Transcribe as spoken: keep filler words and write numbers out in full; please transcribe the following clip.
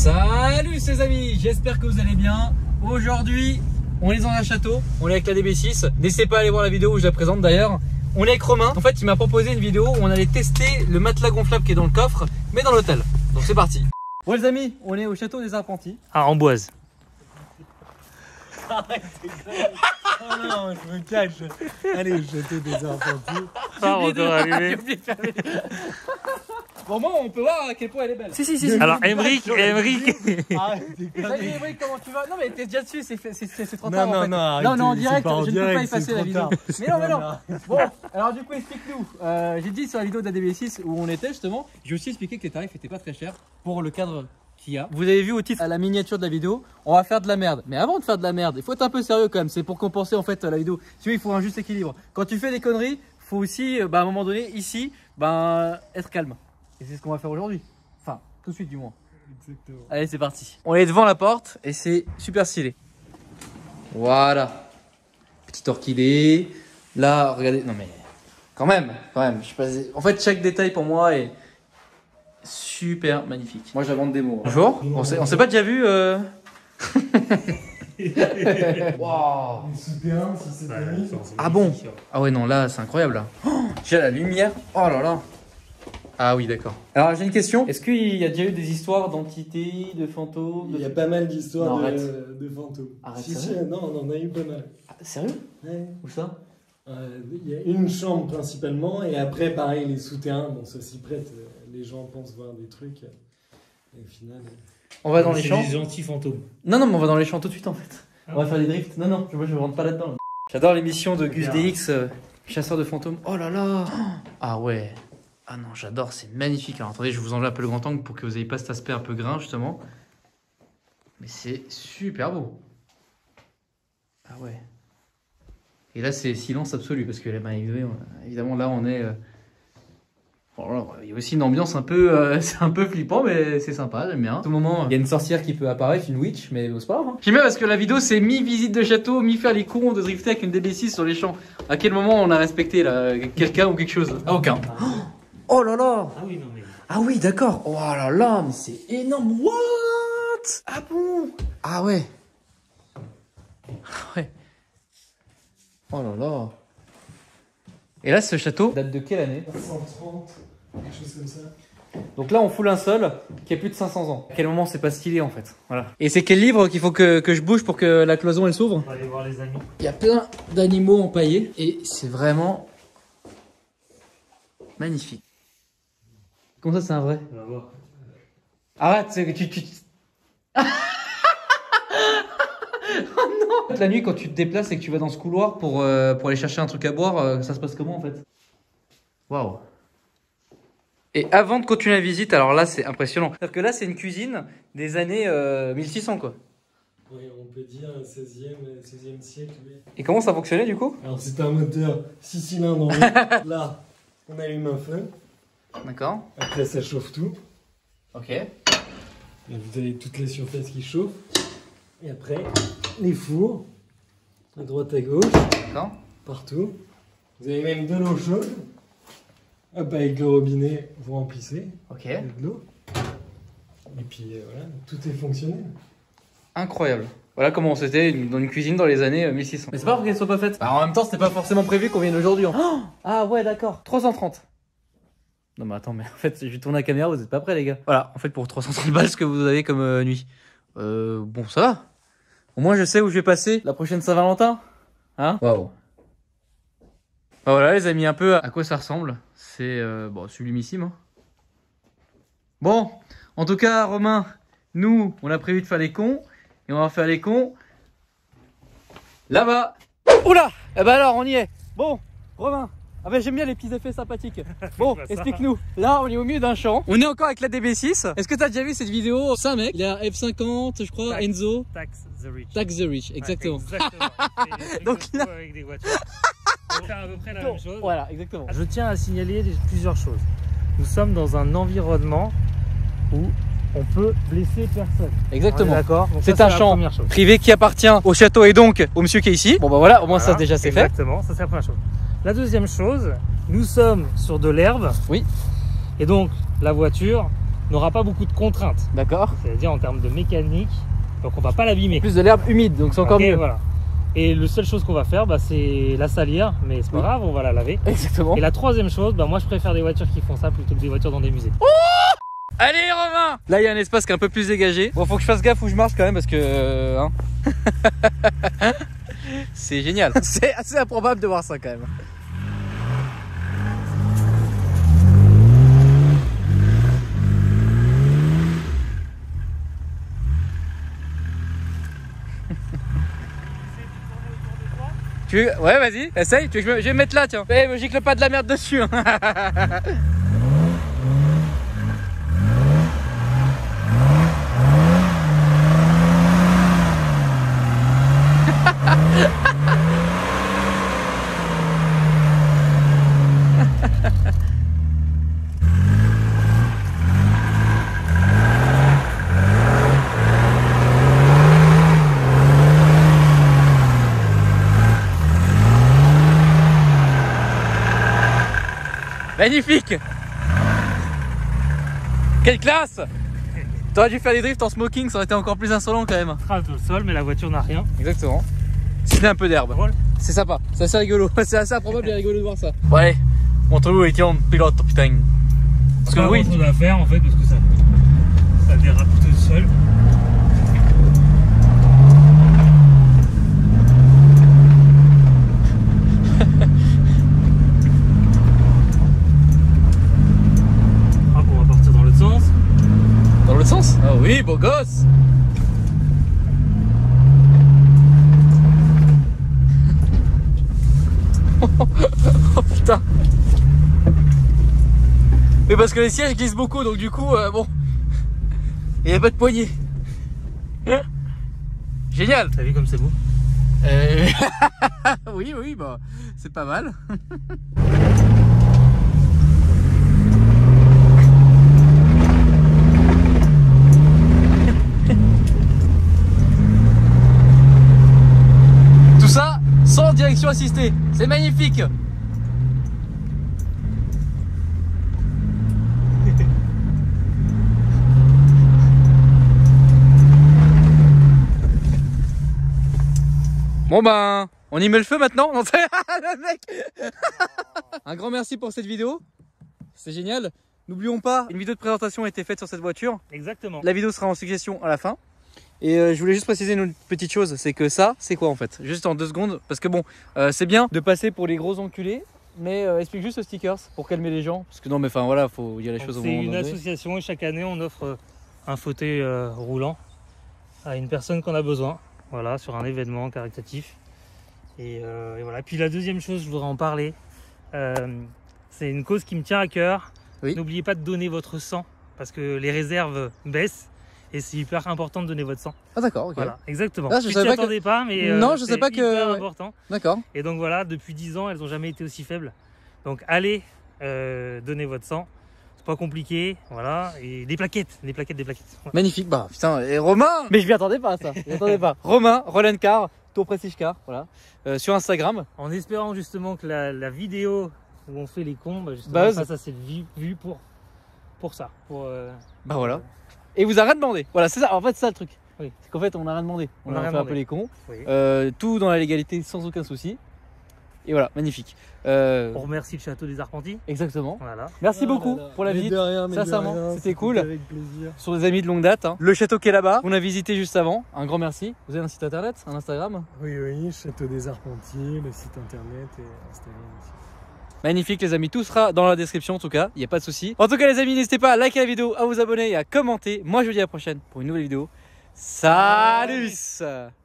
Salut les amis, j'espère que vous allez bien. Aujourd'hui, on est dans un château, on est avec la D B six. N'hésitez pas à aller voir la vidéo où je la présente d'ailleurs. On est avec Romain. En fait, il m'a proposé une vidéo où on allait tester le matelas gonflable qui est dans le coffre, mais dans l'hôtel. Donc c'est parti. Bon les amis, on est au château des Apprentis. À Amboise. Arrête, oh non, je me cache. Allez, au château des Apprentis. Ah, on doit arriver. Bon, moi, on peut voir à quel point elle est belle. Si, si, si. Alors, Emeric, Emeric. Arrête, Salut Emeric, comment tu vas? Non, mais t'es déjà dessus, c'est trop non, tard. non, en fait. non, non, non, en c'est direct, pas en je direct, ne peux pas effacer la vidéo. tard. Mais non, mais non. Bon, alors du coup, explique-nous. Euh, J'ai dit sur la vidéo de la D B six où on était justement, j'ai aussi expliqué que les tarifs n'étaient pas très chers pour le cadre qu'il y a. Vous avez vu au titre, à la miniature de la vidéo, on va faire de la merde. Mais avant de faire de la merde, il faut être un peu sérieux quand même. C'est pour compenser en fait la vidéo. Tu vois, il faut un juste équilibre. Quand tu fais des conneries, faut aussi, bah, à un moment donné, ici, bah, être calme. Et c'est ce qu'on va faire aujourd'hui. Enfin, tout de suite du moins. Exactement. Allez, c'est parti. On est devant la porte et c'est super stylé. Voilà. Petite orchidée. Là, regardez. Non mais, quand même, quand même. Je sais pas... En fait, chaque détail pour moi est super magnifique. Moi, j'invente des mots. Bonjour. On s'est, on s'est pas déjà vu. Euh... Wow. Souterrain, si c'est permis. Ah bon? Ah ouais, non, là, c'est incroyable. Là. Oh, j'ai la lumière. Oh là là. Ah oui, d'accord. Alors j'ai une question. Est-ce qu'il y a déjà eu des histoires d'entités, de fantômes de... Il y a pas mal d'histoires Non, de, de fantômes. Arrête, si, si, sérieux? non, on en a eu pas mal. Ah, sérieux? Ouais. Où ça? Euh, Il y a une chambre principalement, et après, pareil, les souterrains, bon, ça s'y prête. Les gens pensent voir des trucs. Et au final. On va dans les champs. des gentils fantômes. Non, non, mais on va dans les champs tout de suite en fait. Ah. On va faire des drifts. Non, non, moi je ne rentre pas là-dedans. Là. J'adore l'émission de Gus D X, euh, chasseur de fantômes. Oh là là. Ah ouais. Ah non, j'adore, c'est magnifique. Alors attendez, je vous enlève un peu le grand angle pour que vous n'ayez pas cet aspect un peu grain justement. Mais c'est super beau. Ah ouais. Et là, c'est silence absolu parce que là, bah, évidemment, là, on est. Euh... Bon, alors, il y a aussi une ambiance un peu, euh, c'est un peu flippant, mais c'est sympa, j'aime bien. À tout moment, il y a une sorcière qui peut apparaître, une witch, mais c'est pas grave. Hein. J'aime bien parce que la vidéo, c'est mi-visite de château, mi-faire les cons de drifter avec une D B six sur les champs. À quel moment on a respecté là quelqu'un ou quelque chose? Ah, aucun. Oh là là. Ah oui, non mais. Ah oui, d'accord. Oh là là, mais c'est énorme. What? Ah bon? Ah ouais. Ah ouais. Oh là là. Et là, ce château date de quelle année? cent trente, quelque chose comme ça. Donc là, on fout un seul qui a plus de cinq cents ans. À quel moment c'est pas stylé en fait? Voilà. Et c'est quel livre qu'il faut que, que je bouge pour que la cloison elle s'ouvre? On va aller voir les amis. Il y a plein d'animaux empaillés et c'est vraiment magnifique. Comment ça, c'est un vrai? On va voir. Arrête, c'est que tu... tu... Oh non! La nuit, quand tu te déplaces et que tu vas dans ce couloir pour, euh, pour aller chercher un truc à boire, euh, ça se passe comment en fait? Waouh! Et avant de continuer la visite, alors là, c'est impressionnant. C'est-à-dire que là, c'est une cuisine des années euh, mille six cents, quoi. Oui, on peut dire seizième, seizième siècle. Oui. Et comment ça fonctionnait du coup? Alors, c'est un moteur six cylindres en haut. Là, on allume un feu. D'accord. Après, ça chauffe tout. Ok. Et vous avez toute la surface qui chauffe. Et après, les fours, à droite à gauche, D'accord. partout. Vous avez même de l'eau chaude. Hop, avec le robinet, vous remplissez Ok. avec de l'eau. Et puis euh, voilà, tout est fonctionnel. Incroyable. Voilà comment c'était dans une cuisine dans les années mille six cents. Mais c'est pas pour qu'elle soit pas faite. Bah, en même temps, c'était pas forcément prévu qu'on vienne aujourd'hui. Oh ah ouais, d'accord. trois cent trente. Non mais attends, mais en fait, je vais tourner la caméra, vous êtes pas prêts les gars. Voilà, en fait pour trois cent trente balles, ce que vous avez comme euh, nuit. Euh, bon, ça va. Au moins, je sais où je vais passer la prochaine Saint-Valentin. Hein? Waouh. Bah voilà les amis, un peu à quoi ça ressemble. C'est euh, bon, sublimissime. Hein. Bon, en tout cas, Romain, nous, on a prévu de faire les cons. Et on va faire les cons là-bas. Oula! Eh ben alors, on y est. Bon, Romain. Ah ben j'aime bien les petits effets sympathiques. Bon, explique-nous. Là, on est au milieu d'un champ. On est encore avec la D B six. Est-ce que tu as déjà vu cette vidéo? C'est un mec, il a F cinquante, je crois, Tax, Enzo. Tax the Rich. Tax the Rich, exactement. Ouais, exactement. Donc là... avec des voitures. On va faire à peu près la Bon, même chose. voilà, exactement. Je tiens à signaler plusieurs choses. Nous sommes dans un environnement où on peut blesser personne. Exactement. D'accord. C'est un champ privé qui appartient au château et donc au monsieur qui est ici. Bon bah voilà, au moins Voilà, ça déjà c'est fait. Exactement, ça c'est la première chose. La deuxième chose, nous sommes sur de l'herbe. Oui. Et donc la voiture n'aura pas beaucoup de contraintes. D'accord. C'est-à-dire en termes de mécanique, donc on va pas l'abîmer. Plus de l'herbe humide, donc c'est encore Ok, mieux. Voilà. Et la seule chose qu'on va faire, bah, c'est la salir, mais c'est pas Oui. grave, on va la laver. Exactement. Et la troisième chose, bah, moi je préfère des voitures qui font ça plutôt que des voitures dans des musées. Allez Romain. Là il y a un espace qui est un peu plus dégagé. Bon, faut que je fasse gaffe où je marche quand même parce que... euh, hein. C'est génial. C'est assez improbable de voir ça quand même. Tu veux... Ouais, vas-y, essaye. Tu veux que je, me... je vais me mettre là, tiens. Eh, me gicle pas de la merde dessus. Hein. Magnifique. Quelle classe. T'aurais dû faire des drifts en smoking, ça aurait été encore plus insolent quand même. Trace au sol, mais la voiture n'a rien. Exactement. C'était un peu d'herbe. Drôle. C'est sympa, c'est assez rigolo. C'est assez improbable et rigolo de voir ça. Bon allez, montre-nous et tiens, pilote, putain. Parce que Pas oui. grand chose à faire en fait, parce que ça, ça dérape tout seul. Hop, on va partir dans l'autre sens. Dans l'autre sens? Ah oui, beau gosse. Oh putain. Mais parce que les sièges glissent beaucoup, donc du coup, euh, bon, il n'y a pas de poignée. Génial. T'as vu comme c'est beau? Euh... oui, oui, bah, c'est pas mal. Tout ça sans direction assistée, c'est magnifique. Bon ben, on y met le feu maintenant. Non, le mec. Un grand merci pour cette vidéo, c'est génial. N'oublions pas, une vidéo de présentation a été faite sur cette voiture. Exactement. La vidéo sera en suggestion à la fin. Et euh, je voulais juste préciser une petite chose, c'est que ça, c'est quoi en fait? Juste en deux secondes, parce que bon, euh, c'est bien de passer pour les gros enculés, mais euh, explique juste le stickers pour calmer les gens. Parce que non mais enfin voilà, faut dire les choses au C'est moment une donné. association et chaque année on offre un fauteuil euh, roulant à une personne qu'on a besoin. Voilà, sur un événement caritatif. Et, euh, et voilà. Puis la deuxième chose, je voudrais en parler. Euh, c'est une cause qui me tient à cœur. Oui. N'oubliez pas de donner votre sang parce que les réserves baissent et c'est hyper important de donner votre sang. Ah d'accord, ok. Voilà, exactement. Ah, je tu savais t'y pas attendais que- pas, mais euh, Non, je sais c'est pas que- hyper ouais. important. D'accord. Et donc voilà, depuis dix ans, elles n'ont jamais été aussi faibles. Donc allez euh, donner votre sang. C'est pas compliqué, voilà. Et des plaquettes, des plaquettes, des plaquettes. Ouais. Magnifique, bah putain, et Romain. Mais je m'y attendais pas à ça, je m'y attendais pas. Romain, Roland Car, Tour Prestige Car, voilà. Euh, sur Instagram. En espérant justement que la, la vidéo où on fait les cons, bah justement, Buzz. fasse assez de vues vues pour, pour ça. Pour, euh, Bah voilà. Et vous a rien demandé. Voilà, c'est ça. En fait, c'est ça le truc. Oui. C'est qu'en fait, on n'a rien demandé. On, On a a rien fait un peu demandé. les cons. oui. Euh, tout dans la légalité, sans aucun souci. Et voilà, magnifique. Euh, On remercie le château des Arpentis. exactement. Voilà. Merci Ah beaucoup là là. pour la Mais visite. de rien, mais de Sincèrement, rien, c'était cool. Avec plaisir. Sur des amis de longue date. Hein. Le château qui est là-bas, qu'on a visité juste avant. Un grand merci. Vous avez un site internet, un Instagram? Oui, oui, Château des Arpentiers, le site internet et Instagram aussi. Magnifique les amis, tout sera dans la description en tout cas, il n'y a pas de souci. En tout cas les amis, n'hésitez pas à liker la vidéo, à vous abonner et à commenter. Moi je vous dis à la prochaine pour une nouvelle vidéo. Salut!